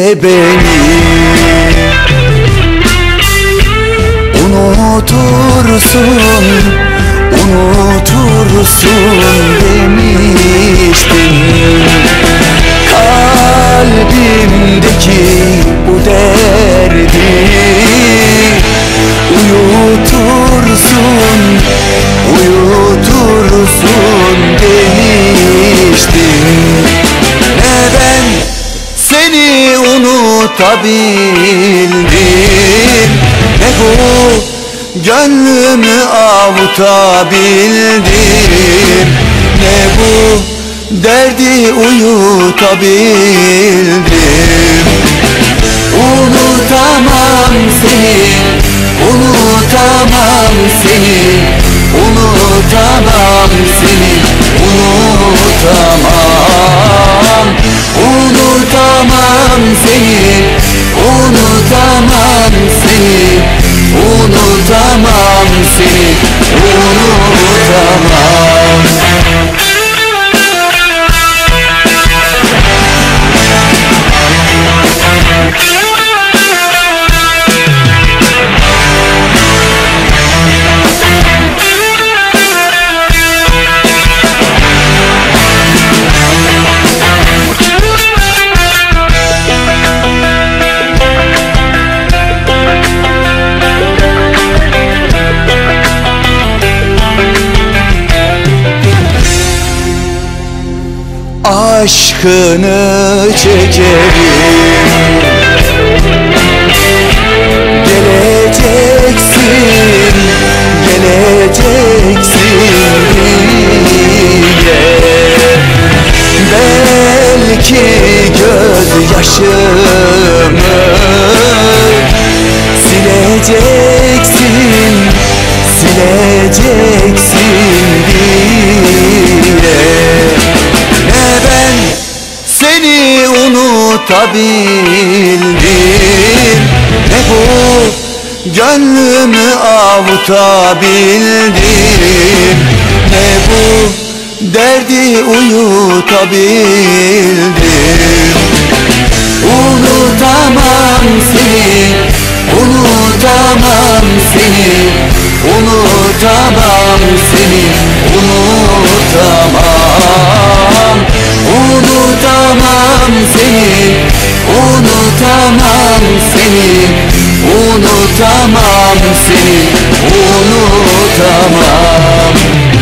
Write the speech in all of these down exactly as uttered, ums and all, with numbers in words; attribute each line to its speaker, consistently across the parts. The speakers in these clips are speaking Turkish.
Speaker 1: beni unutursun, unutursun demiştin. Kalbimdeki bu derdi uyutursun, uyutursun demiştin. Ne ben seni unutabildim, ne bu gönlümü avutabildim, ne bu derdi uyutabildim. Unutamam seni, unutamam seni, unutamam seni, unutamam. Unutamam seni, unutamam seni, unutamam seni, unutamam. Aşkını çekerim, geleceksin, geleceksin diye. Belki gözyaşımı sileceksin, sileceksin diye. Ne ben seni unutabildim, ne bu gönlümü avutabildim, ne bu derdi uyutabildim. Unutamam seni, unutamam seni, unutamam seni, unutamam. Unutamam seni, unutamam seni, unutamam seni, unutamam.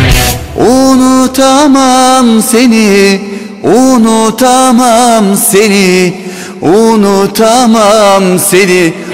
Speaker 1: Unutamam seni, unutamam seni, unutamam seni,